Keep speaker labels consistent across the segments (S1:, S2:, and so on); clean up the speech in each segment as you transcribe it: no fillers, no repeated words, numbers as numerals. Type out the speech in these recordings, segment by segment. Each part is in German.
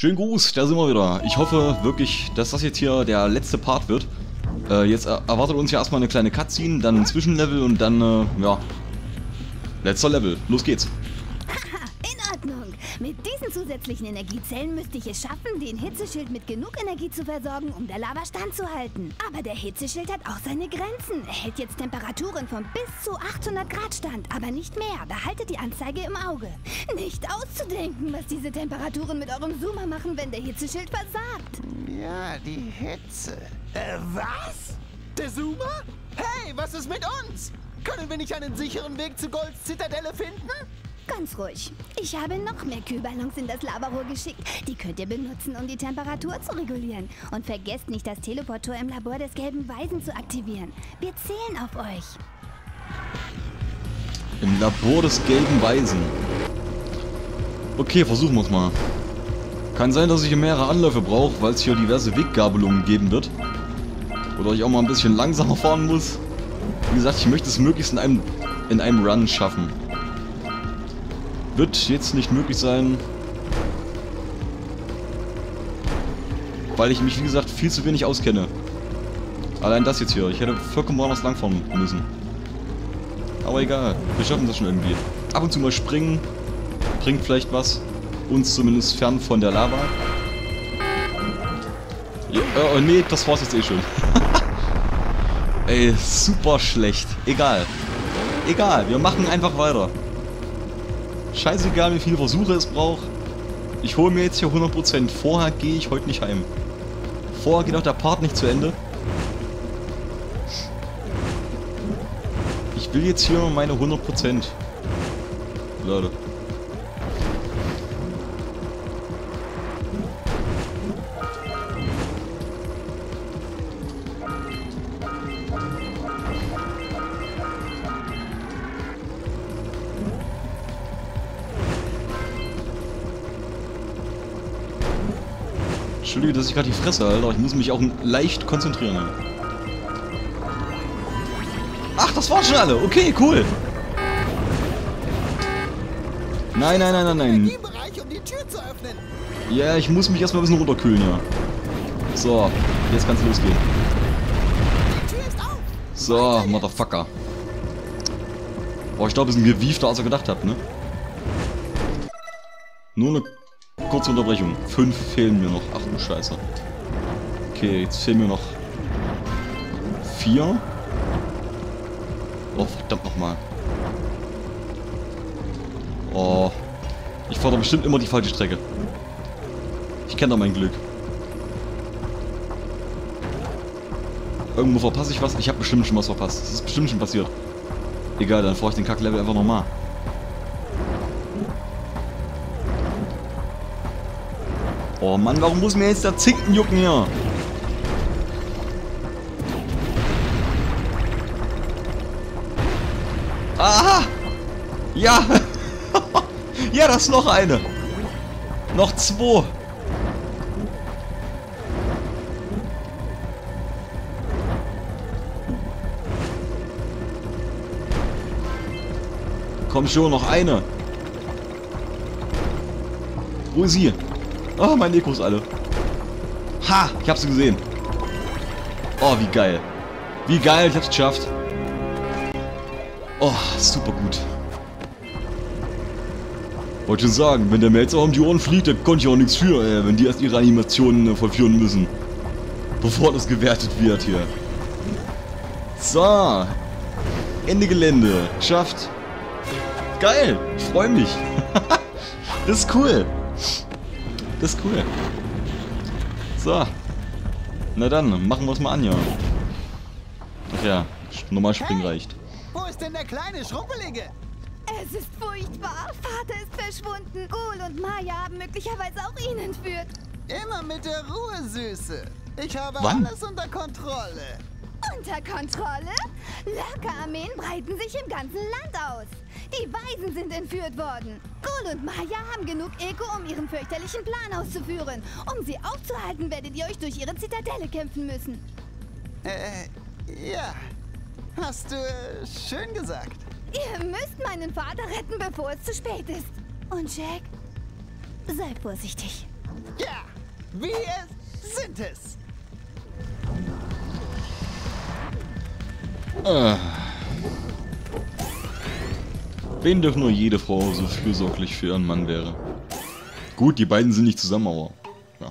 S1: Schönen Gruß, da sind wir wieder. Ich hoffe wirklich, dass das jetzt hier der letzte Part wird. Jetzt erwartet uns ja erstmal eine kleine Cutscene, dann ein Zwischenlevel und dann, ja, letzter Level. Los geht's.
S2: Haha, in Ordnung. Mit diesen zusätzlichen Energiezellen müsste ich es schaffen, den Hitzeschild mit genug Energie zu versorgen, um der Lava standzuhalten. Aber der Hitzeschild hat auch seine Grenzen. Er hält jetzt Temperaturen von bis zu 800 Grad stand, aber nicht mehr. Behaltet die Anzeige im Auge. Nicht auszudenken, was diese Temperaturen mit eurem Zoomer machen, wenn der Hitzeschild versagt.
S3: Ja, die Hitze. Was? Der Zoomer? Hey, was ist mit uns? Können wir nicht einen sicheren Weg zu Golds Zitadelle finden?
S2: Ganz ruhig. Ich habe noch mehr Kühlballons in das Lavarohr geschickt. Die könnt ihr benutzen, um die Temperatur zu regulieren. Und vergesst nicht, das Teleportor im Labor des Gelben Weisen zu aktivieren. Wir zählen auf euch.
S1: Im Labor des Gelben Weisen. Okay, versuchen wir es mal. Kann sein, dass ich hier mehrere Anläufe brauche, weil es hier diverse Weggabelungen geben wird. Oder ich auch mal ein bisschen langsamer fahren muss. Wie gesagt, ich möchte es möglichst in einem Run schaffen. Wird jetzt nicht möglich sein, weil ich mich, wie gesagt, viel zu wenig auskenne. Allein das jetzt hier. Ich hätte vollkommen woanders langfahren müssen. Aber egal, wir schaffen das schon irgendwie. Ab und zu mal springen, bringt vielleicht was. Uns zumindest fern von der Lava. Ja, oh nee, das war's jetzt eh schon. Ey, super schlecht. Egal. Egal, wir machen einfach weiter. Scheißegal, wie viele Versuche es braucht. Ich hole mir jetzt hier 100%. Vorher gehe ich heute nicht heim. Vorher geht auch der Part nicht zu Ende. Ich will jetzt hier meine 100%. Leute. Entschuldige, dass ich gerade die Fresse halte, aber ich muss mich auch leicht konzentrieren. Ach, das waren schon alle. Okay, cool. Nein, nein, nein, nein, nein. Ja, ich muss mich erstmal ein bisschen runterkühlen, ja. So, jetzt kann's losgehen. So, Motherfucker. Boah, ich glaube, es ist ein gewiefter, als ihr gedacht habt, ne? Nur eine kurze Unterbrechung. 5 fehlen mir noch. Ach du Scheiße. Okay, jetzt fehlen mir noch 4. Oh, verdammt nochmal. Oh. Ich fahre doch bestimmt immer die falsche Strecke. Ich kenne doch mein Glück. Irgendwo verpasse ich was. Ich habe bestimmt schon was verpasst. Das ist bestimmt schon passiert. Egal, dann fahre ich den Kacklevel einfach nochmal. Oh Mann, warum muss mir jetzt der Zinken jucken hier? Aha! Ja! Ja, das ist noch eine! Noch 2! Komm schon, noch eine! Wo ist sie? Oh, meine Ekos alle. Ha! Ich hab sie gesehen. Oh, wie geil. Wie geil, ich hab's geschafft. Oh, super gut. Wollte schon sagen, wenn der Melzer um die Ohren fliegt, dann konnte ich auch nichts für, wenn die erst ihre Animationen vollführen müssen. Bevor das gewertet wird hier. So. Ende Gelände. Geschafft. Geil. Ich freue mich. Das ist cool. Das ist cool. So. Na dann, machen wir es mal an, ja. Ach ja, normal springen reicht.
S3: Wo ist denn der kleine Schrumpelige?
S2: Es ist furchtbar. Vater ist verschwunden. Ghoul und Maya haben möglicherweise auch ihn entführt.
S3: Immer mit der Ruhe, Süße. Ich habe
S1: Wann?
S3: alles unter Kontrolle.
S2: Unter Kontrolle? Lurker-Armeen breiten sich im ganzen Land aus. Die Weisen sind entführt worden. Ghoul und Maya haben genug Eko, um ihren fürchterlichen Plan auszuführen. Um sie aufzuhalten, werdet ihr euch durch ihre Zitadelle kämpfen müssen.
S3: Ja. Hast du schön gesagt.
S2: Ihr müsst meinen Vater retten, bevor es zu spät ist. Und Jack, sei vorsichtig.
S3: Ja, wir sind es.
S1: Wen doch nur jede Frau so fürsorglich für ihren Mann wäre. Gut, die beiden sind nicht zusammen, aber... Ja.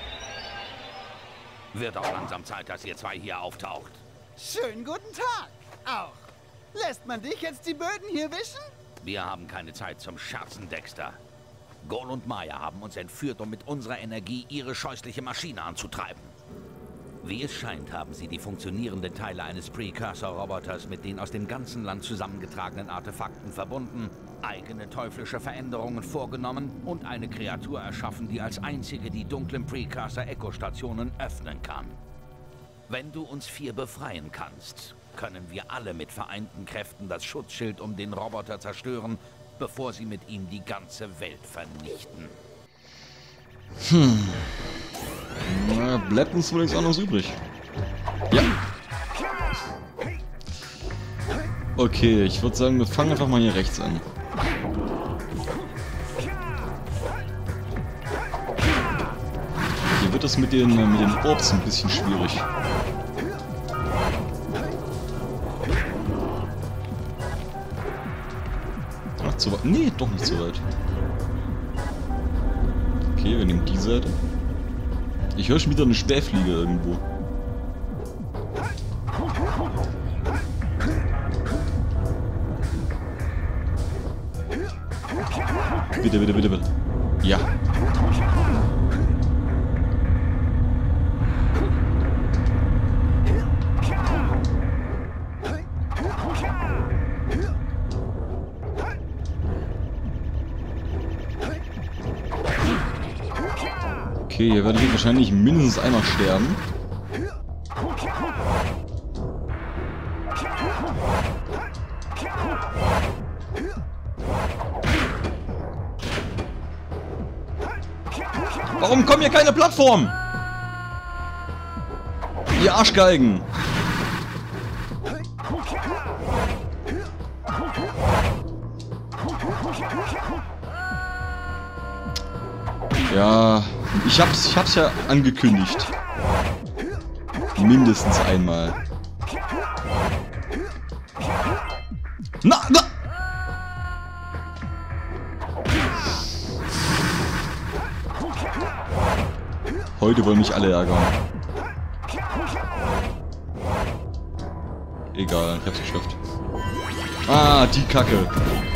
S4: Wird auch langsam Zeit, dass ihr zwei hier auftaucht.
S3: Schönen guten Tag. Auch. Lässt man dich jetzt die Böden hier wischen?
S4: Wir haben keine Zeit zum Scherzen, Dexter. Gol und Maya haben uns entführt, um mit unserer Energie ihre scheußliche Maschine anzutreiben. Wie es scheint, haben sie die funktionierenden Teile eines Precursor-Roboters mit den aus dem ganzen Land zusammengetragenen Artefakten verbunden, eigene teuflische Veränderungen vorgenommen und eine Kreatur erschaffen, die als einzige die dunklen Precursor-Echo-Stationen öffnen kann. Wenn du uns 4 befreien kannst, können wir alle mit vereinten Kräften das Schutzschild um den Roboter zerstören, bevor sie mit ihm die ganze Welt vernichten.
S1: Na, bleibt uns wohl nichts anderes übrig. Ja. Okay, ich würde sagen, wir fangen einfach mal hier rechts an. Hier wird es mit den Orbs ein bisschen schwierig. Ach, zu weit. Nee, doch nicht so weit. Okay, wir nehmen die Seite. Ich höre schon wieder eine Spähfliege irgendwo. Bitte, bitte, bitte, bitte. Ja. Okay, hier werde ich wahrscheinlich mindestens einmal sterben. Warum kommen hier keine Plattformen? Ihr Arschgeigen! Ja, ich hab's ja angekündigt. Mindestens einmal. Na! Heute wollen mich alle ärgern. Egal, ich hab's geschafft. Ah, die Kacke.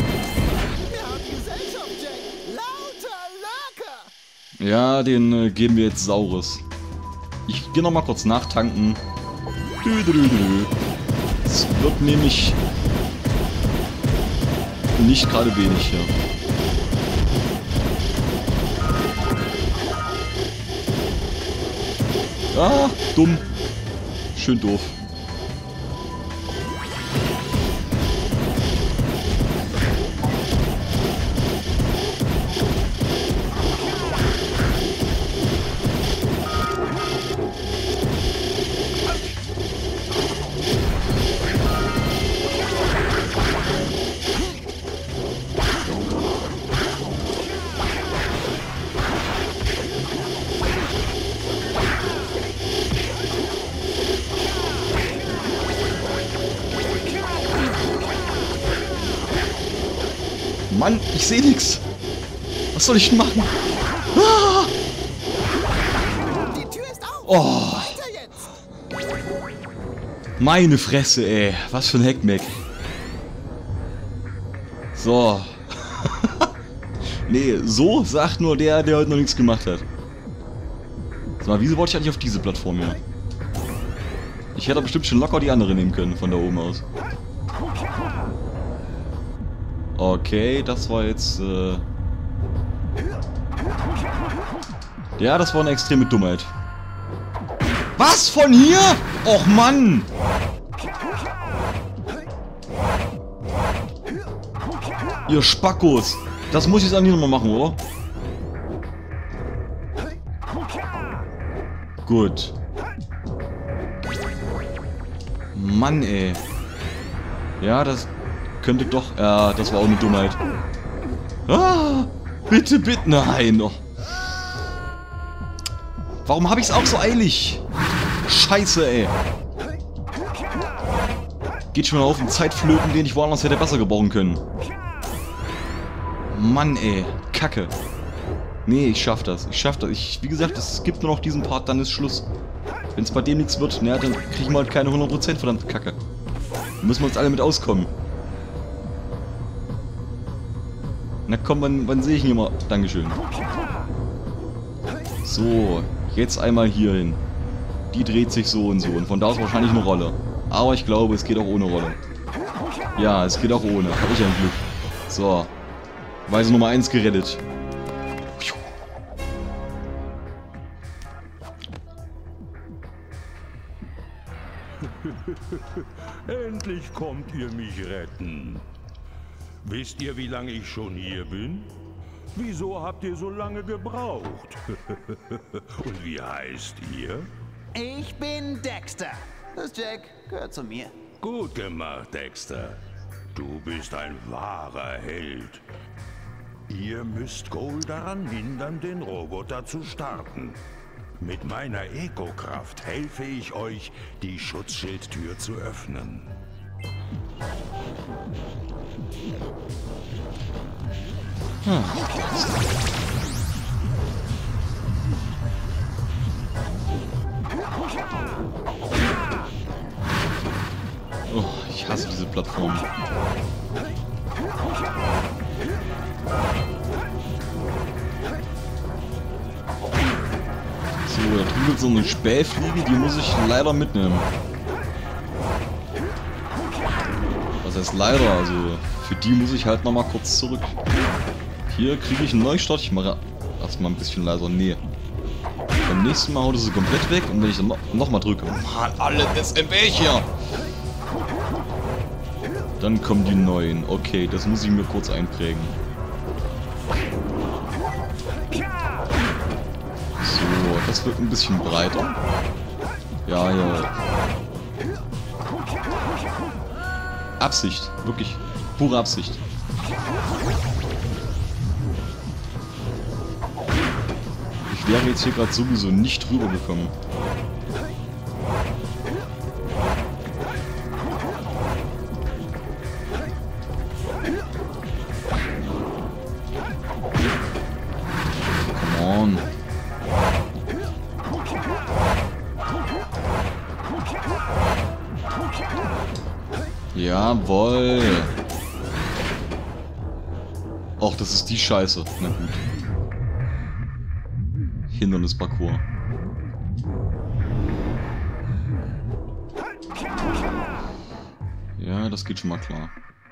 S1: Ja, den geben wir jetzt Saures. Ich gehe nochmal kurz nachtanken. Es wird nämlich nicht gerade wenig hier. Ah, dumm. Schön doof. Mann, ich sehe nichts. Was soll ich denn machen? Ah!
S3: Die Tür ist auf.
S1: Oh.
S3: Weiter jetzt.
S1: Meine Fresse, ey. Was für ein Heckmeck. So. Nee, so sagt nur der heute noch nichts gemacht hat. Sag mal, wieso wollte ich eigentlich auf diese Plattform hier? Ich hätte bestimmt schon locker die andere nehmen können, von da oben aus. Okay, das war jetzt, ja, das war eine extreme Dummheit. Was? Von hier? Och, Mann! Ihr Spackos! Das muss ich jetzt eigentlich nochmal machen, oder? Gut. Mann, ey. Ja, das könnte doch... Ja, das war auch eine Dummheit. Ah, bitte, bitte. Nein. Oh. Warum habe ich es auch so eilig? Scheiße, ey. Geht schon mal auf den Zeitflöten, den ich woanders hätte besser gebrauchen können. Mann, ey. Kacke. Nee, ich schaff das. Ich schaff das. Wie gesagt, es gibt nur noch diesen Part, dann ist Schluss. Wenn es bei dem nichts wird, naja, dann kriegen wir halt keine 100%, verdammte Kacke. Da müssen wir uns alle mit auskommen. Na komm, wann sehe ich ihn immer? Dankeschön. So, jetzt einmal hier hin. Die dreht sich so und so. Und von da aus wahrscheinlich eine Rolle. Aber ich glaube, es geht auch ohne Rolle. Ja, es geht auch ohne. Habe ich ein Glück. So. Weise Nummer 1 gerettet.
S5: Endlich kommt ihr mich retten. Wisst ihr, wie lange ich schon hier bin? Wieso habt ihr so lange gebraucht? Und wie heißt ihr?
S3: Ich bin Dexter. Das Jack gehört zu mir.
S5: Gut gemacht, Dexter. Du bist ein wahrer Held. Ihr müsst Cole daran hindern, den Roboter zu starten. Mit meiner Eco-Kraft helfe ich euch, die Schutzschildtür zu öffnen.
S1: Oh, ich hasse diese Plattform. So, da drüben wird so eine Spähfliege, die muss ich leider mitnehmen. Was heißt leider? Also, für die muss ich halt nochmal kurz zurück. Hier kriege ich einen Neustart. Ich mache erstmal ein bisschen leiser. Nee. Beim nächsten Mal haut es sie komplett weg. Und wenn ich dann nochmal drücke. Mann, alle SMB hier! Dann kommen die neuen. Okay, das muss ich mir kurz einprägen. So, das wird ein bisschen breiter. Ja, ja. Absicht. Wirklich. Pure Absicht. Ich wäre jetzt hier gerade sowieso nicht drüber gekommen. Come on. Jawohl. Och, das ist die Scheiße. Na gut. Hindernisparcours. Ja, das geht schon mal klar.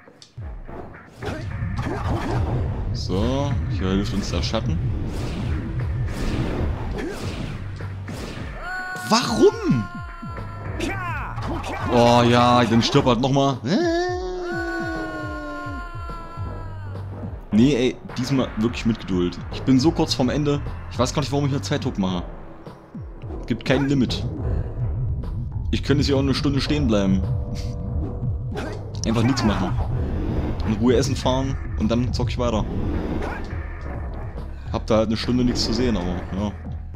S1: So, hier hilft uns der Schatten. Warum? Oh ja, dann stirbt halt nochmal. Nee, ey, diesmal wirklich mit Geduld. Ich bin so kurz vorm Ende. Ich weiß gar nicht, warum ich hier Zeitdruck mache. Gibt kein Limit. Ich könnte hier auch eine Stunde stehen bleiben. Einfach nichts machen. In Ruhe essen fahren und dann zock ich weiter. Hab da halt eine Stunde nichts zu sehen, aber ja.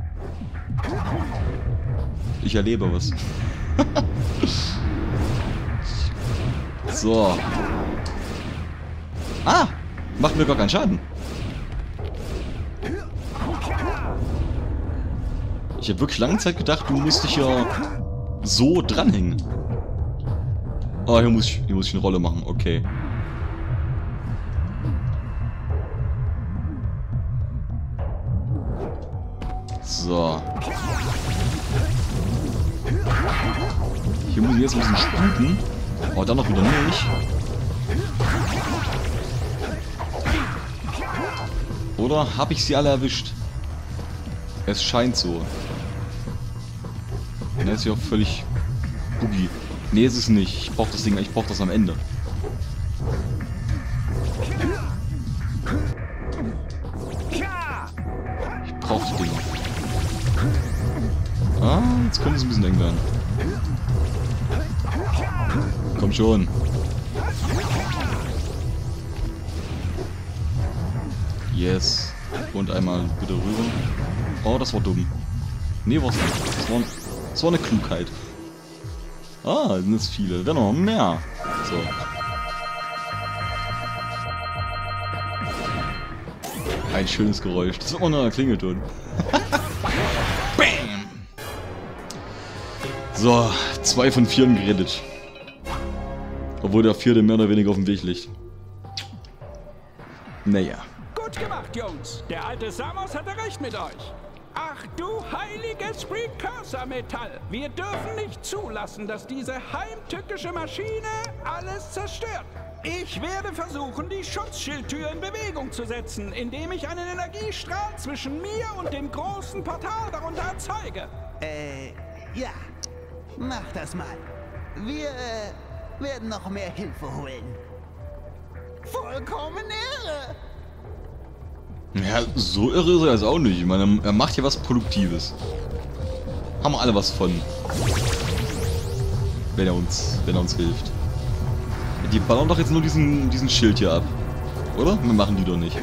S1: Ich erlebe was. So. Ah! Macht mir gar keinen Schaden. Ich habe wirklich lange Zeit gedacht, du musst dich ja so dranhängen. Oh, hier muss ich eine Rolle machen. Okay. So. Hier muss ich jetzt ein bisschen sputen. Aber dann noch wieder nicht. Oder habe ich sie alle erwischt? Es scheint so. Und er ist ja auch völlig boogie. Nee, ist es nicht. Ich brauche das Ding, ich brauche das am Ende. Ich brauche die Dinger. Ah, jetzt könnte es ein bisschen eng werden. Komm schon. Yes. Und einmal bitte rüber. Oh, das war dumm. Nee, war's nicht. Das war eine Klugheit. Ah, sind jetzt viele. Dann noch mehr. So. Ein schönes Geräusch. Das wird auch noch ein Klingelton. Bam! So, 2 von 4 gerettet. Obwohl der 4. mehr oder weniger auf dem Weg liegt. Naja.
S6: Gut gemacht, Jungs. Der alte Samos hatte recht mit euch. Ach du heiliges Precursor-Metall. Wir dürfen nicht zulassen, dass diese heimtückische Maschine alles zerstört. Ich werde versuchen, die Schutzschildtür in Bewegung zu setzen, indem ich einen Energiestrahl zwischen mir und dem großen Portal darunter erzeuge.
S3: Ja. Mach das mal. Wir werden noch mehr Hilfe holen. Vollkommen irre.
S1: Ja, so irre ist er jetzt auch nicht. Ich meine, er macht hier was Produktives. Haben wir alle was von. Wenn er uns hilft. Die ballern doch jetzt nur diesen Schild hier ab. Oder? Wir machen die doch nicht.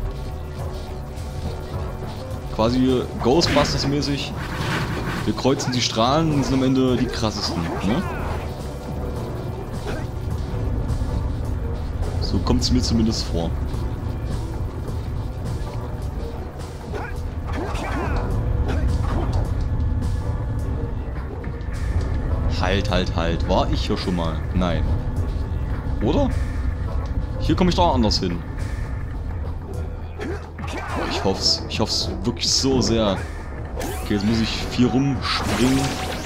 S1: Quasi Ghostbusters-mäßig. Wir kreuzen die Strahlen und sind am Ende die krassesten. Ne? So kommt es mir zumindest vor. Halt. War ich hier schon mal? Nein. Oder? Hier komme ich doch anders hin. Oh, ich hoff's wirklich so sehr. Okay, jetzt muss ich viel rumspringen.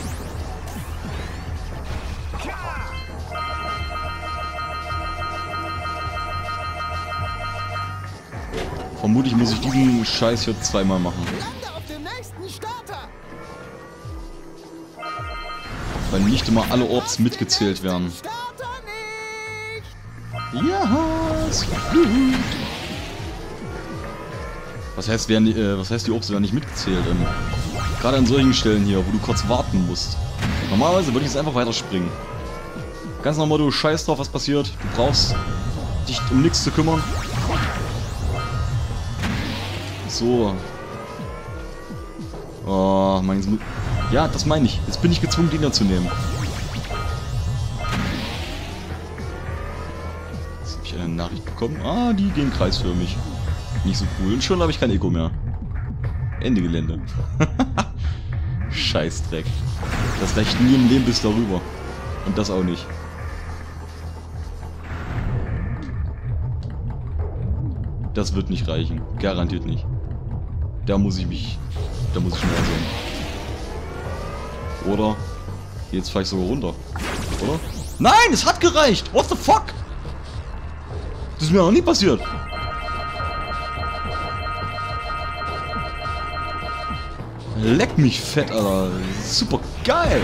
S1: Vermutlich muss ich diesen Scheiß hier zweimal machen.
S3: Lande auf dem nächsten Starter.
S1: Weil nicht immer alle Orbs mitgezählt werden.
S3: Starter nicht.
S1: Ja, ist gut. Was heißt, die Orbs werden nicht mitgezählt? Gerade an solchen Stellen hier, wo du kurz warten musst. Normalerweise würde ich jetzt einfach weiterspringen. Ganz normal, du scheiß drauf, was passiert. Du brauchst dich um nichts zu kümmern. So. Oh, mein... Ja, das meine ich. Jetzt bin ich gezwungen, den hier zu nehmen. Jetzt habe ich eine Nachricht bekommen. Ah, die gehen kreisförmig. Nicht so cool. Und schon habe ich kein Eco mehr. Ende Gelände. Scheißdreck. Das reicht nie im Leben bis darüber. Und das auch nicht. Das wird nicht reichen. Garantiert nicht. Da muss ich schneller sein. Oder? Jetzt vielleicht sogar runter. Oder? Nein, es hat gereicht! What the fuck? Das ist mir noch nie passiert. Leck mich fett, Alter. Super geil.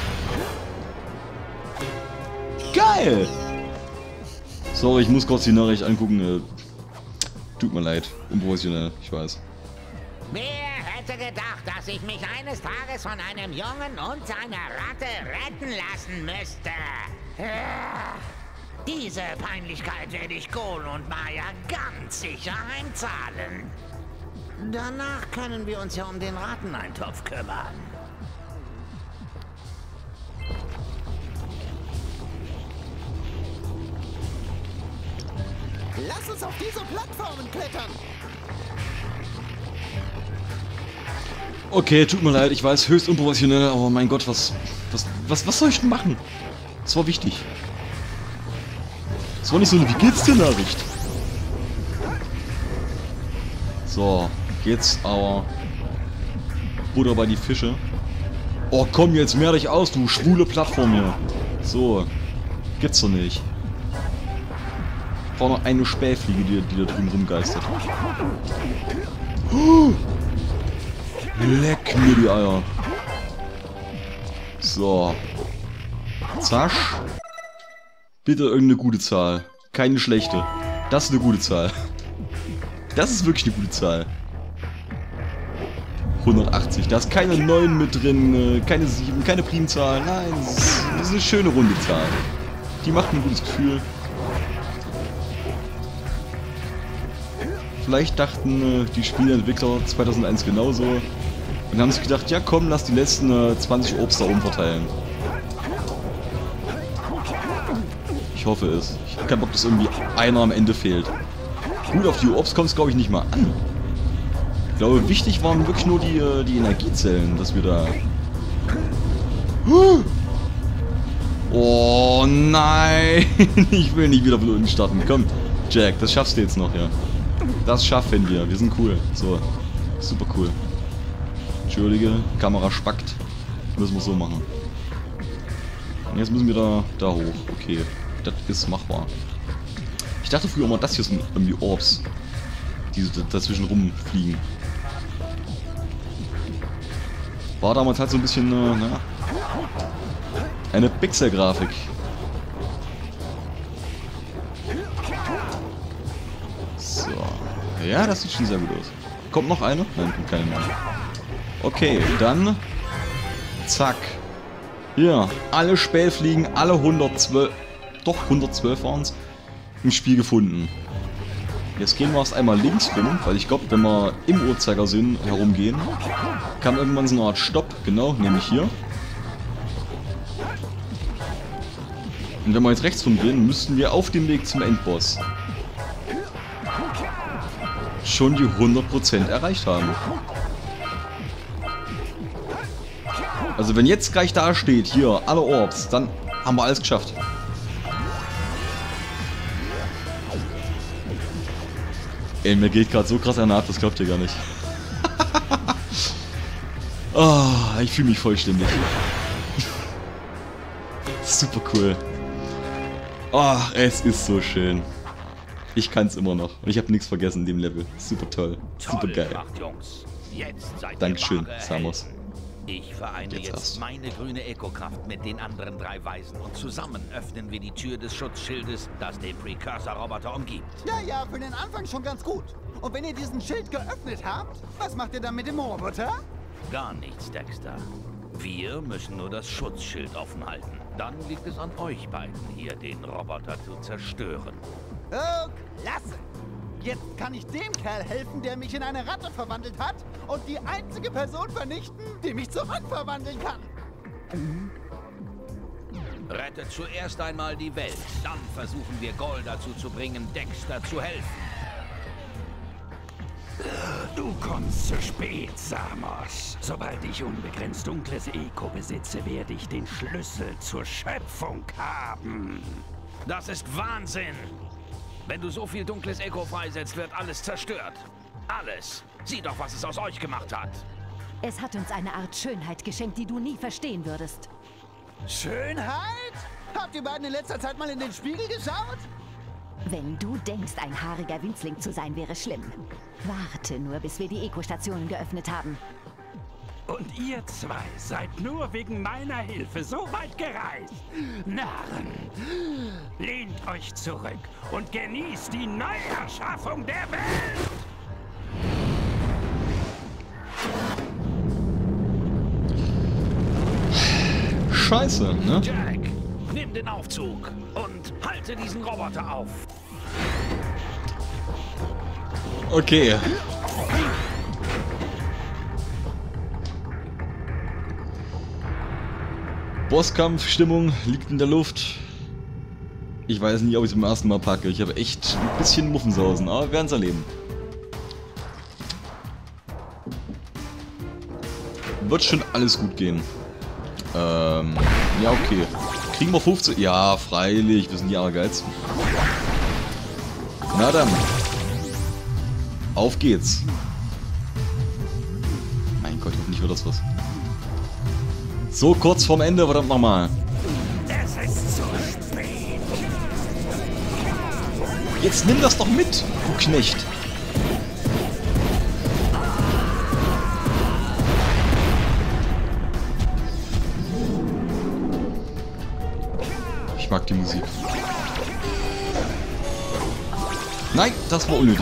S1: Geil. Sorry, ich muss kurz die Nachricht angucken. Tut mir leid. Unprofessionell, ich weiß.
S7: Wer hätte gedacht, dass ich mich eines Tages von einem Jungen und seiner Ratte retten lassen müsste? Diese Peinlichkeit werde ich Gol und Maya ganz sicher heimzahlen. Danach können wir uns ja um den Rateneintopf kümmern.
S3: Lass uns auf diese Plattformen klettern.
S1: Okay, tut mir leid, ich weiß, höchst unprofessionell, aber mein Gott, was soll ich denn machen? Das war wichtig. Das war nicht so eine Wie geht's dir Nachricht. So, jetzt aber Butter bei die Fische. Oh komm, jetzt mehr dich aus, du schwule Plattform hier. So, gibt's doch nicht. Ich brauche noch eine Spähfliege, die da drüben rumgeistert. Leck mir die Eier. So. Zasch. Bitte irgendeine gute Zahl. Keine schlechte. Das ist eine gute Zahl. Das ist wirklich eine gute Zahl. 180. Da ist keine 9 mit drin, keine 7, keine Primzahl. Nein, das ist eine schöne runde Zahl. Die macht ein gutes Gefühl. Vielleicht dachten die Spieleentwickler 2001 genauso. Und haben sich gedacht, ja komm, lass die letzten 20 Obst da oben verteilen. Ich hoffe es. Ich habe keinen Bock, dass irgendwie einer am Ende fehlt. Gut, auf die Obst kommt es glaube ich nicht mal an. Ich glaube, wichtig waren wirklich nur die Energiezellen, dass wir da... Oh nein! Ich will nicht wieder von unten starten. Komm, Jack, das schaffst du jetzt noch, ja. Das schaffen wir. Wir sind cool. So, super cool. Entschuldige, Kamera spackt. Müssen wir so machen. Und jetzt müssen wir da hoch. Okay, das ist machbar. Ich dachte früher immer, das hier sind irgendwie Orbs, die dazwischen rumfliegen. War damals halt so ein bisschen, naja, eine Pixel-Grafik. So. Ja, das sieht schon sehr gut aus. Kommt noch eine? Nein, kommt keine mehr. Okay, dann... Zack. Hier, alle Spähfliegen, alle 112... Doch, 112 waren es. Im Spiel gefunden. Jetzt gehen wir erst einmal links rum, weil ich glaube, wenn wir im Uhrzeigersinn herumgehen, kam irgendwann so eine Art Stopp, genau, nämlich hier. Und wenn wir jetzt rechts rumgehen, müssten wir auf dem Weg zum Endboss schon die 100% erreicht haben. Also wenn jetzt gleich da steht, hier, alle Orbs, dann haben wir alles geschafft. Ey, mir geht gerade so krass einer ab, das glaubt ihr gar nicht. Oh, ich fühle mich vollständig. Super cool. Oh, es ist so schön. Ich kann es immer noch. Und ich habe nichts vergessen in dem Level. Super toll. Super geil.
S4: Jungs. Jetzt seid
S1: Dankeschön,
S4: ihr wahre
S1: Samus.
S4: Helden. Ich vereine jetzt meine grüne Eco-Kraft mit den anderen 3 Weisen und zusammen öffnen wir die Tür des Schutzschildes, das den Precursor-Roboter umgibt.
S3: Ja, für den Anfang schon ganz gut. Und wenn ihr diesen Schild geöffnet habt, was macht ihr dann mit dem Roboter?
S4: Gar nichts, Dexter. Wir müssen nur das Schutzschild offen halten. Dann liegt es an euch beiden hier, den Roboter zu zerstören.
S3: Oh, klasse. Jetzt kann ich dem Kerl helfen, der mich in eine Ratte verwandelt hat und die einzige Person vernichten, die mich zurückverwandeln kann.
S4: Rettet zuerst einmal die Welt, dann versuchen wir Gol dazu zu bringen, Dexter zu helfen.
S6: Du kommst zu spät, Samos. Sobald ich unbegrenzt dunkles Eco besitze, werde ich den Schlüssel zur Schöpfung haben.
S4: Das ist Wahnsinn! Wenn du so viel dunkles Eco freisetzt, wird alles zerstört. Alles. Sieh doch, was es aus euch gemacht hat.
S8: Es hat uns eine Art Schönheit geschenkt, die du nie verstehen würdest.
S3: Schönheit? Habt ihr beiden in letzter Zeit mal in den Spiegel geschaut?
S8: Wenn du denkst, ein haariger Winzling zu sein, wäre schlimm. Warte nur, bis wir die Eco-Stationen geöffnet haben.
S6: Und ihr 2 seid nur wegen meiner Hilfe so weit gereist. Narren, lehnt euch zurück und genießt die Neuerschaffung der Welt.
S1: Scheiße, ne?
S4: Jack, nimm den Aufzug und halte diesen Roboter auf.
S1: Okay. Bosskampfstimmung liegt in der Luft. Ich weiß nicht, ob ich es beim ersten Mal packe. Ich habe echt ein bisschen Muffensausen, aber wir werden es erleben. Wird schon alles gut gehen. Ja, okay. Kriegen wir 15? Ja, freilich. Wir sind die Allergeilsten. Na dann. Auf geht's. Mein Gott, hoffentlich wird das was. So kurz vorm Ende, verdammt nochmal.
S6: Es ist zu spät.
S1: Jetzt nimm das doch mit, du Knecht. Ich mag die Musik. Nein, das war unnötig.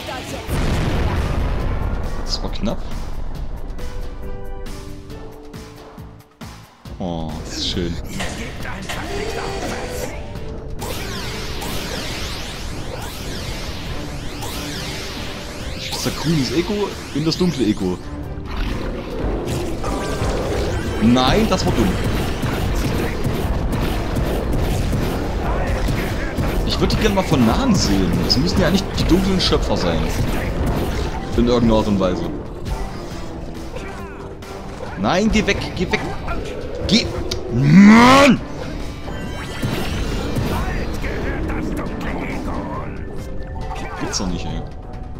S1: Das war knapp. Oh, das ist schön.
S6: Ihr gebt einfach nicht auf.
S1: Ich schieße grünes Eco in das dunkle Eco. Nein, das war dumm. Ich würde die gerne mal von nahen sehen. Das müssen ja nicht die dunklen Schöpfer sein. In irgendeiner Art und Weise. Nein, geh weg, geh weg. Geh. Mann! Gibt's doch nicht, ey.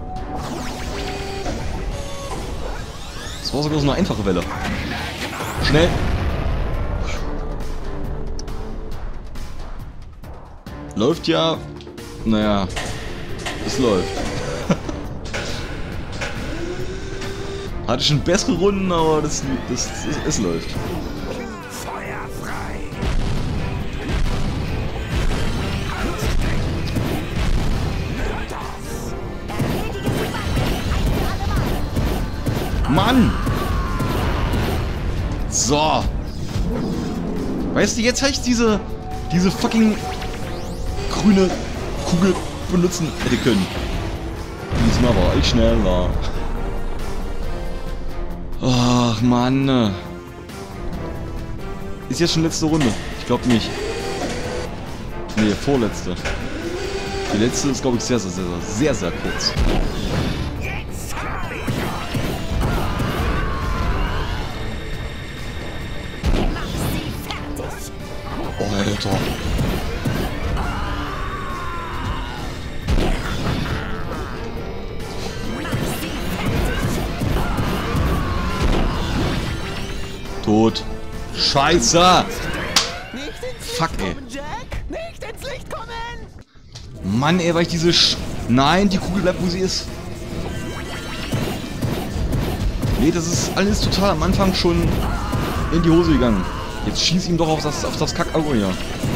S1: Das war sogar so eine einfache Welle. Schnell. Läuft ja. Naja. Es läuft. Hatte schon bessere Runden, aber es läuft. Mann! So. Weißt du, jetzt hätte ich diese fucking grüne Kugel benutzen hätte können. Diesmal war ich schneller. Ach, Mann. Ist jetzt schon letzte Runde? Ich glaube nicht. Nee, vorletzte. Die letzte ist, glaube ich, sehr kurz. Oh, Alter. Tot. Scheiße! Fuck, ey.
S3: Nicht ins Licht kommen!
S1: Mann, ey, weil ich diese Nein, die Kugel bleibt, wo sie ist. Nee, das ist alles total am Anfang schon in die Hose gegangen. Jetzt schieß ihm doch auf das Kackauge hier.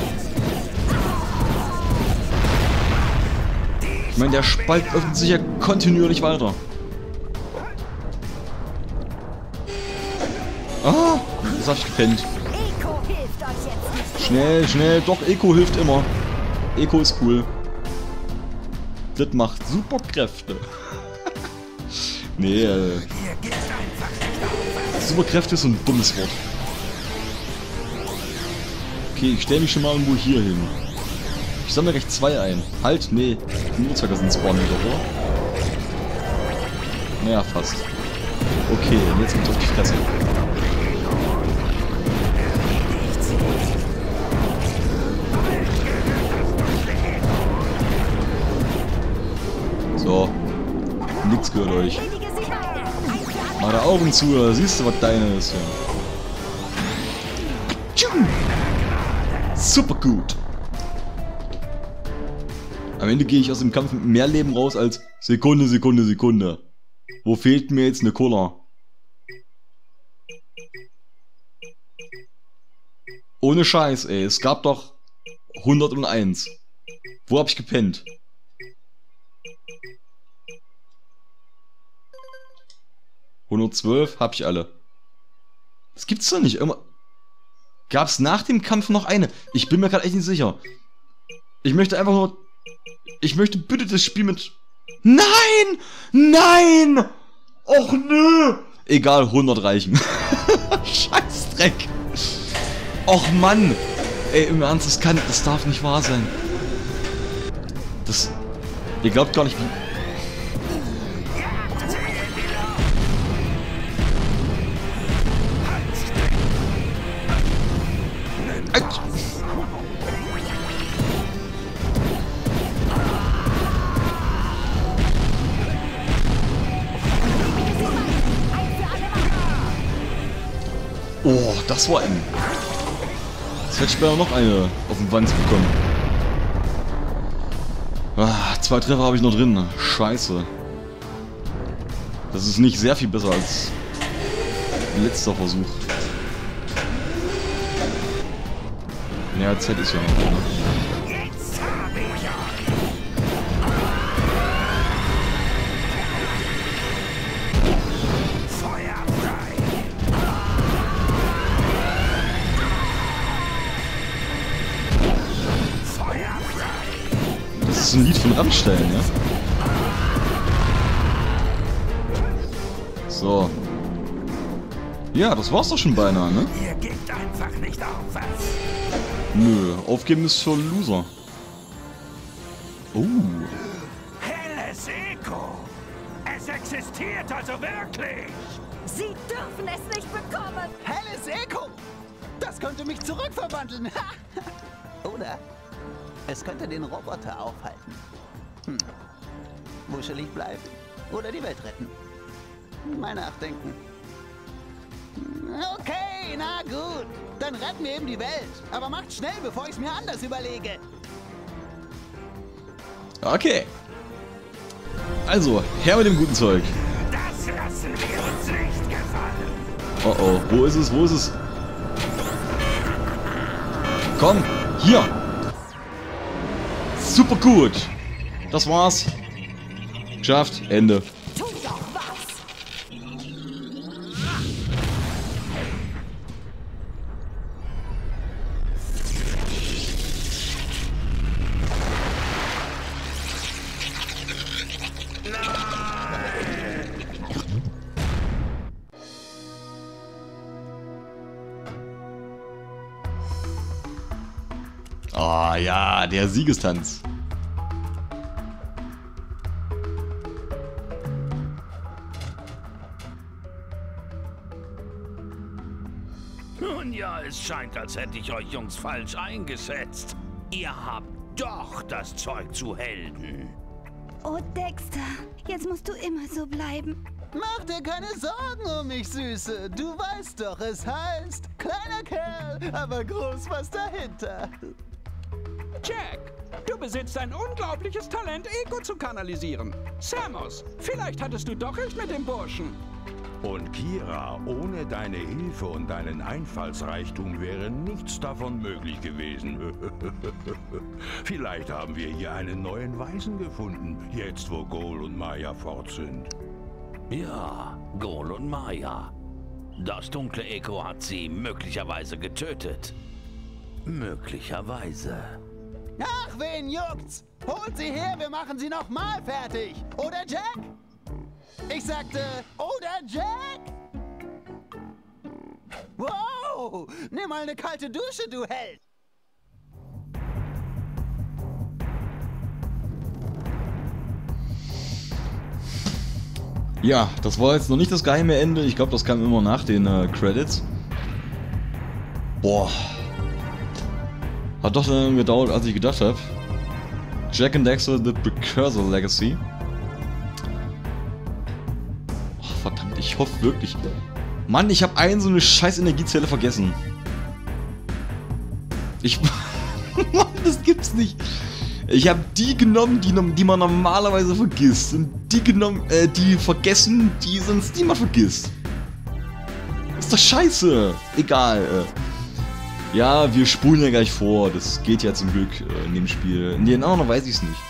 S1: Ich meine, der Spalt öffnet sich ja kontinuierlich weiter. Ah, das hab ich gepennt. Schnell, schnell. Doch, Eco hilft immer. Eco ist cool. Das macht super Kräfte. Nee, Superkräfte ist so ein dummes Wort. Okay, ich stelle mich schon mal irgendwo hier hin. Ich sammle gleich 2 ein. Halt, nee. Nur 2 sind spawnen wieder, oder? Naja, fast. Okay, und jetzt geht's auf die Fresse. So. Nix gehört euch. Mach da Augen zu, da siehst du, was deine ist. Ja. Super gut. Am Ende gehe ich aus dem Kampf mit mehr Leben raus als Sekunde, Sekunde, Sekunde. Wo fehlt mir jetzt eine Cola? Ohne Scheiß, ey. Es gab doch 101. Wo hab ich gepennt? ...112 hab ich alle. Das gibt's doch nicht. Immer... Gab's nach dem Kampf noch eine? Ich bin mir gerade echt nicht sicher. Ich möchte einfach nur... Ich möchte bitte das Spiel mit... Nein! Nein! Och nö! Egal, 100 reichen. Scheißdreck. Och Mann! Ey, im Ernst, das darf nicht wahr sein. Das... Ihr glaubt gar nicht, wie... Oh, das war eng. Jetzt hätte ich später noch eine auf den Wanz bekommen. Ah, 2 Treffer habe ich noch drin. Scheiße. Das ist nicht sehr viel besser als letzter Versuch. Ja, Z ist ja noch, ne? Das ist ein Lied von Rammstein, ja? So. Ja, das war's doch schon beinahe, ne?
S6: Ihr gebt einfach nicht auf, was?
S1: Nö, aufgeben ist für Loser. Oh.
S6: Helles Eko! Es existiert also wirklich!
S8: Sie dürfen es nicht bekommen!
S3: Helles Eko! Das könnte mich zurückverwandeln. Oder es könnte den Roboter aufhalten. Wuschelig bleiben oder die Welt retten. Mal nachdenken. Okay, na gut. Dann retten wir eben die Welt. Aber macht schnell, bevor ich es mir anders überlege.
S1: Okay. Also, her mit dem guten Zeug.
S6: Das lassen wir uns nicht gefallen!
S1: Oh oh, wo ist es, wo ist es? Komm, hier. Super gut. Das war's. Geschafft, Ende.
S8: Tu doch was!
S1: Ah ja, der Siegestanz.
S4: Nun ja, es scheint, als hätte ich euch Jungs falsch eingeschätzt. Ihr habt doch das Zeug zu Helden.
S2: Oh, Dexter, jetzt musst du immer so bleiben.
S3: Mach dir keine Sorgen um mich, Süße. Du weißt doch, es heißt kleiner Kerl, aber groß was dahinter.
S6: Jack, du besitzt ein unglaubliches Talent, Eko zu kanalisieren. Samus, vielleicht hattest du doch recht mit dem Burschen.
S5: Und Kira, ohne deine Hilfe und deinen Einfallsreichtum wäre nichts davon möglich gewesen. Vielleicht haben wir hier einen neuen Weisen gefunden, jetzt wo Goal und Maya fort sind.
S4: Ja, Goal und Maya. Das dunkle Eko hat sie möglicherweise getötet. Möglicherweise.
S3: Ach, wen juckt's? Holt sie her, wir machen sie nochmal fertig. Oder Jack? Ich sagte, oder Jack? Wow, nimm mal eine kalte Dusche, du Held.
S1: Ja, das war jetzt noch nicht das geheime Ende. Ich glaube, das kam immer nach den Credits. Boah. Hat doch lange gedauert, als ich gedacht habe. Jak and Daxter, The Precursor Legacy. Oh, verdammt, ich hoffe wirklich. Mann, ich habe so eine scheiß Energiezelle vergessen. Mann, das gibt's nicht. Ich habe die genommen, die man normalerweise vergisst. Und die genommen, die vergessen, die sonst niemand vergisst. Ist doch scheiße. Egal. Ja, wir spulen ja gleich vor. Das geht ja zum Glück in dem Spiel. In den anderen weiß ich es nicht.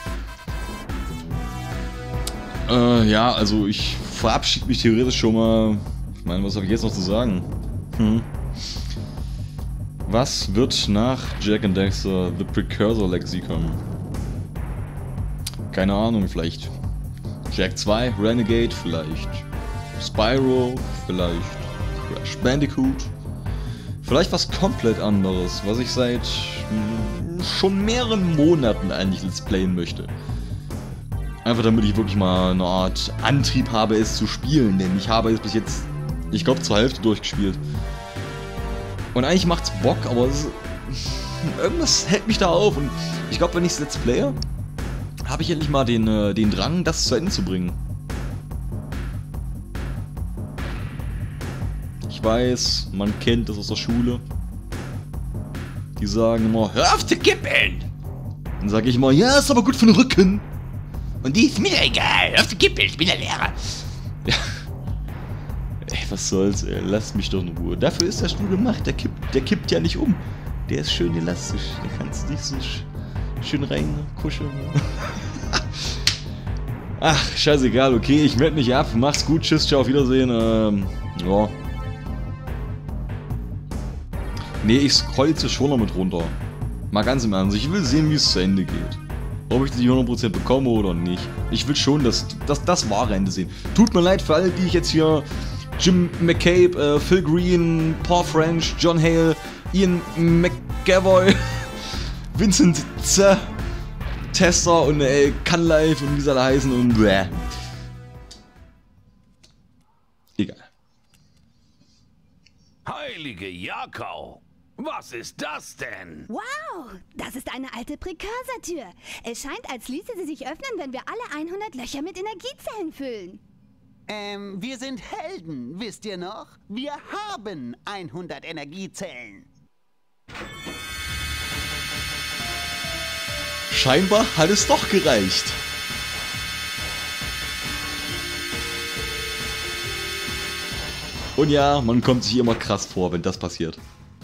S1: Ja, also ich verabschiede mich theoretisch schon mal. Ich meine, was habe ich jetzt noch zu sagen? Was wird nach Jak and Daxter The Precursor Legacy kommen? Keine Ahnung, vielleicht Jak 2, Renegade, vielleicht Spyro, vielleicht Crash Bandicoot. Vielleicht was komplett anderes, was ich seit schon mehreren Monaten eigentlich let's playen möchte. Einfach damit ich wirklich mal eine Art Antrieb habe, es zu spielen, denn ich habe es bis jetzt, ich glaube, zur Hälfte durchgespielt. Und eigentlich macht's Bock, aber irgendwas hält mich da auf und ich glaube, wenn ich es let's playe, habe ich endlich mal den Drang, das zu Ende zu bringen. Ich weiß, man kennt das aus der Schule. Die sagen immer, hör auf zu kippeln! Dann sage ich immer, ja, ist aber gut für den Rücken. Und die ist mir egal, hör auf zu kippeln, ich bin der Lehrer. Ja. Ey, was soll's, ey, lasst mich doch in Ruhe. Dafür ist der Stuhl gemacht, der kippt ja nicht um. Der ist schön elastisch, da kannst du nicht so schön reinkuscheln. Ach, scheißegal, okay, ich melde mich ab, mach's gut, tschüss, ciao, auf Wiedersehen, ja. Nee, ich scroll jetzt schon noch mit runter. Mal ganz im Ernst, ich will sehen, wie es zu Ende geht. Ob ich die 100% bekomme oder nicht. Ich will schon das wahre Ende sehen. Tut mir leid für alle, die ich jetzt hier Jim McCabe, Phil Green, Paul French, John Hale, Ian McGavoy, Vincent Z, Tester und Canlife und wie sie alle heißen und bläh. Egal.
S4: Heilige Jakau! Was ist das denn?
S2: Wow, das ist eine alte Präkursortür. Es scheint, als ließe sie sich öffnen, wenn wir alle 100 Löcher mit Energiezellen füllen.
S3: Wir sind Helden, wisst ihr noch? Wir haben 100 Energiezellen.
S1: Scheinbar hat es doch gereicht. Und ja, man kommt sich immer krass vor, wenn das passiert.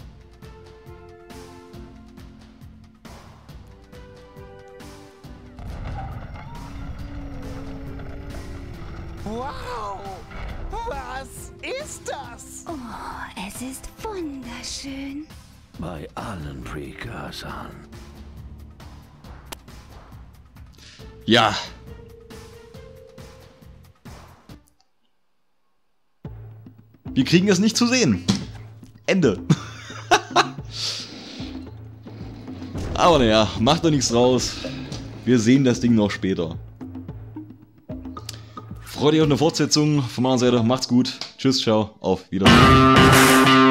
S3: Wow! Was ist das?
S2: Oh, es ist wunderschön.
S4: Bei allen Precursoren.
S1: Ja. Wir kriegen es nicht zu sehen. Ende. Aber naja, macht doch nichts draus. Wir sehen das Ding noch später. Freut euch auf eine Fortsetzung von meiner Seite. Macht's gut. Tschüss, ciao. Auf Wiedersehen.